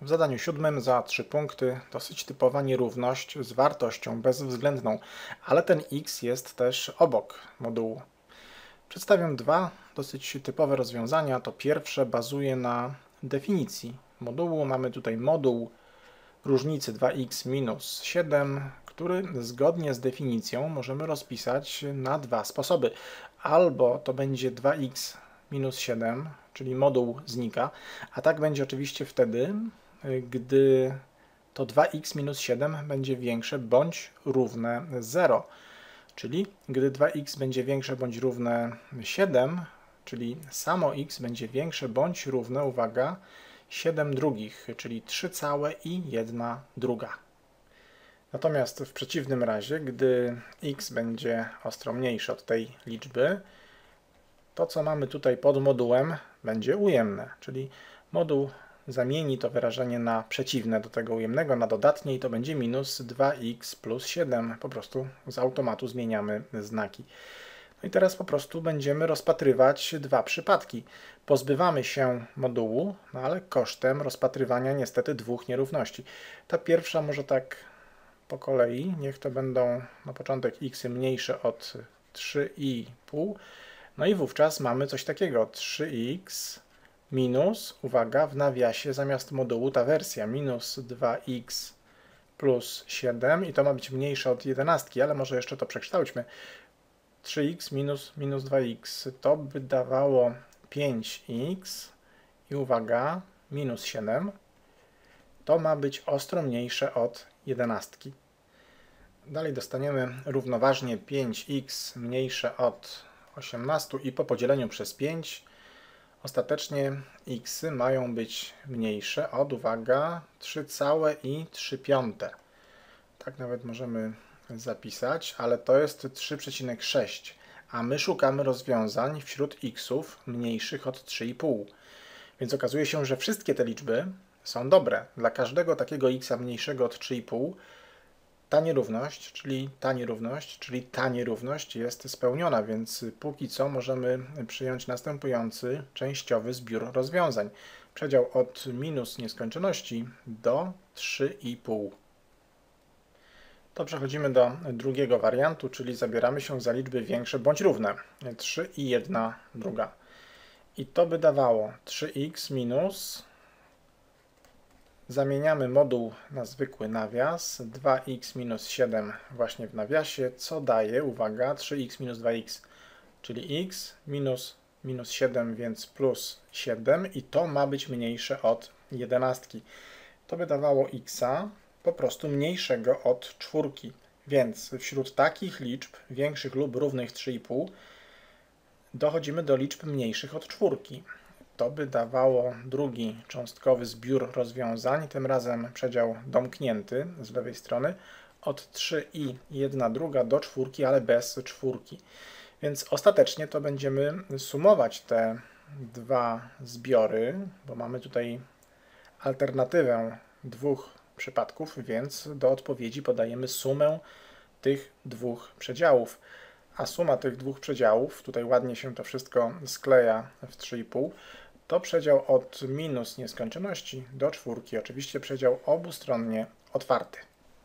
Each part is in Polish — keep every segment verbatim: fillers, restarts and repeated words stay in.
W zadaniu siódmym za trzy punkty dosyć typowa nierówność z wartością bezwzględną, ale ten x jest też obok modułu. Przedstawiam dwa dosyć typowe rozwiązania. To pierwsze bazuje na definicji modułu. Mamy tutaj moduł różnicy dwa x minus siedem, który zgodnie z definicją możemy rozpisać na dwa sposoby. Albo to będzie dwa x minus siedem, czyli moduł znika, a tak będzie oczywiście wtedy, gdy to dwa x minus siedem będzie większe bądź równe zero. Czyli gdy dwa x będzie większe bądź równe siedem, czyli samo x będzie większe bądź równe, uwaga, siedem drugich, czyli trzy całe i jedna druga. Natomiast w przeciwnym razie, gdy x będzie ostro mniejsze od tej liczby, to co mamy tutaj pod modułem będzie ujemne, czyli moduł zamieni to wyrażenie na przeciwne do tego ujemnego, na dodatnie i to będzie minus dwa x plus siedem. Po prostu z automatu zmieniamy znaki. No i teraz po prostu będziemy rozpatrywać dwa przypadki. Pozbywamy się modułu, no ale kosztem rozpatrywania niestety dwóch nierówności. Ta pierwsza może tak po kolei, niech to będą na początek x mniejsze od trzy i pół. No i wówczas mamy coś takiego, trzy x minus, uwaga, w nawiasie zamiast modułu ta wersja minus dwa x plus siedem i to ma być mniejsze od jedenastki, ale może jeszcze to przekształćmy. trzy x minus minus dwa x to by dawało pięć x i uwaga, minus siedem. To ma być ostro mniejsze od jedenastki. Dalej dostaniemy równoważnie pięć x mniejsze od osiemnastu i po podzieleniu przez pięć ostatecznie x mają być mniejsze od, uwaga, trzy całe i trzy piąte. Tak nawet możemy zapisać, ale to jest trzy przecinek sześć, a my szukamy rozwiązań wśród xów mniejszych od trzy i pół. Więc okazuje się, że wszystkie te liczby są dobre. Dla każdego takiego x mniejszego od trzy i pół ta nierówność, czyli ta nierówność, czyli ta nierówność jest spełniona, więc póki co możemy przyjąć następujący częściowy zbiór rozwiązań. Przedział od minus nieskończoności do trzy i pół. To przechodzimy do drugiego wariantu, czyli zabieramy się za liczby większe bądź równe. trzy i jedna druga. I to by dawało trzy x minus, zamieniamy moduł na zwykły nawias, dwa x minus siedem właśnie w nawiasie, co daje, uwaga, trzy x minus dwa x, czyli x minus minus siedem, więc plus siedem i to ma być mniejsze od jedenastki. To by dawało x po prostu mniejszego od czwórki, więc wśród takich liczb większych lub równych trzy i pół dochodzimy do liczb mniejszych od czwórki. To by dawało drugi cząstkowy zbiór rozwiązań, tym razem przedział domknięty z lewej strony, od trzy i jedna druga do czwórki, ale bez czwórki. Więc ostatecznie to będziemy sumować te dwa zbiory, bo mamy tutaj alternatywę dwóch przypadków, więc do odpowiedzi podajemy sumę tych dwóch przedziałów. A suma tych dwóch przedziałów, tutaj ładnie się to wszystko skleja w trzy i pół, to przedział od minus nieskończoności do czwórki. Oczywiście przedział obustronnie otwarty.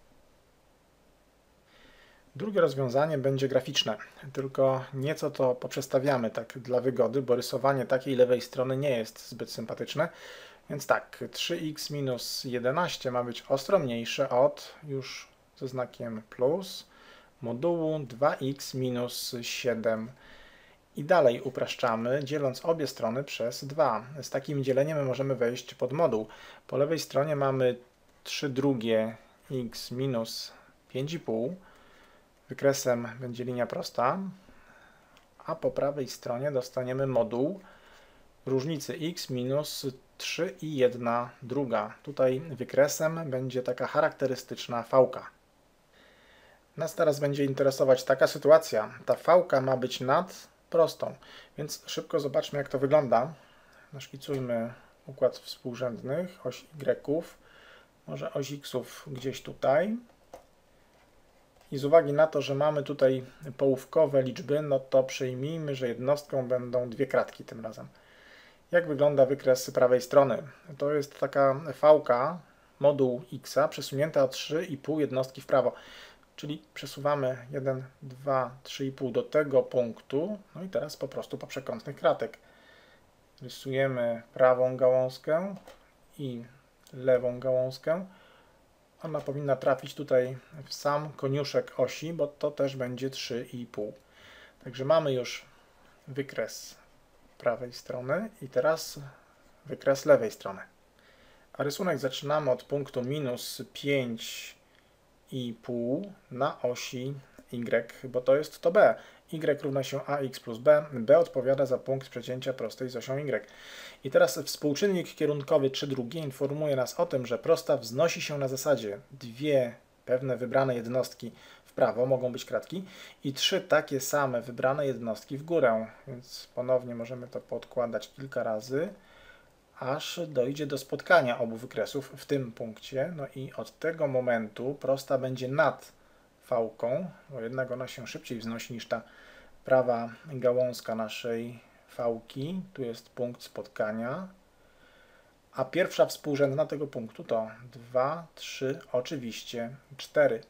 Drugie rozwiązanie będzie graficzne, tylko nieco to poprzestawiamy tak dla wygody, bo rysowanie takiej lewej strony nie jest zbyt sympatyczne. Więc tak, trzy x minus jedenaście ma być ostro mniejsze od, już ze znakiem plus, modułu dwa x minus siedem. I dalej upraszczamy, dzieląc obie strony przez dwa. Z takim dzieleniem możemy wejść pod moduł. Po lewej stronie mamy trzy drugie x minus pięć i pół. Wykresem będzie linia prosta. A po prawej stronie dostaniemy moduł różnicy x minus trzy i jedna druga. Tutaj wykresem będzie taka charakterystyczna fałka. Nas teraz będzie interesować taka sytuacja. Ta fałka ma być nad prostą, więc szybko zobaczmy, jak to wygląda. Naszkicujmy układ współrzędnych, oś y, może oś x-ów gdzieś tutaj. I z uwagi na to, że mamy tutaj połówkowe liczby, no to przyjmijmy, że jednostką będą dwie kratki tym razem. Jak wygląda wykres prawej strony? To jest taka fałka, moduł x przesunięta o trzy i pół jednostki w prawo. Czyli przesuwamy jeden, dwa, trzy i pół do tego punktu. No i teraz po prostu po przekątnych kratek. Rysujemy prawą gałązkę i lewą gałązkę. Ona powinna trafić tutaj w sam koniuszek osi, bo to też będzie trzy i pół. Także mamy już wykres prawej strony i teraz wykres lewej strony. A rysunek zaczynamy od punktu minus pięć i pół na osi y, bo to jest to b. Y równa się ax plus b. B odpowiada za punkt przecięcia prostej z osią y. I teraz współczynnik kierunkowy trzy drugie informuje nas o tym, że prosta wznosi się na zasadzie dwie pewne wybrane jednostki w prawo, mogą być kratki, i trzy takie same wybrane jednostki w górę. Więc ponownie możemy to podkładać kilka razy, aż dojdzie do spotkania obu wykresów w tym punkcie. No i od tego momentu prosta będzie nad fałką, bo jednak ona się szybciej wznosi niż ta prawa gałązka naszej fałki. Tu jest punkt spotkania. A pierwsza współrzędna tego punktu to dwa, trzy, oczywiście cztery.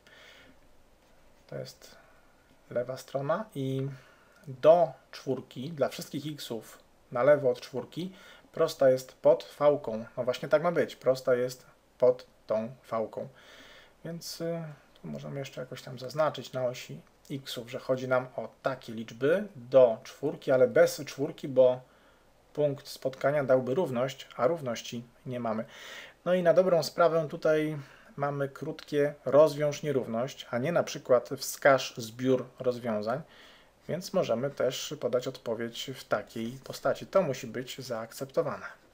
To jest lewa strona i do czwórki, dla wszystkich xów na lewo od czwórki, prosta jest pod fałką. No właśnie tak ma być. Prosta jest pod tą fałką. Więc y, tu możemy jeszcze jakoś tam zaznaczyć na osi xów, że chodzi nam o takie liczby do czwórki, ale bez czwórki, bo punkt spotkania dałby równość, a równości nie mamy. No i na dobrą sprawę tutaj mamy krótkie rozwiąż nierówność, a nie na przykład wskaż zbiór rozwiązań, więc możemy też podać odpowiedź w takiej postaci. To musi być zaakceptowane.